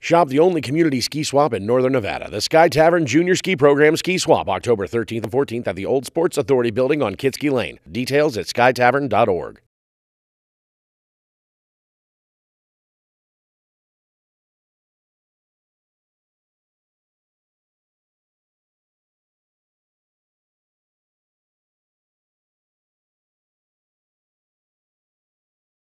Shop the only community ski swap in Northern Nevada. The Sky Tavern Junior Ski Program Ski Swap, October 13th and 14th at the Old Sports Authority Building on Kitski Lane. Details at skytavern.org.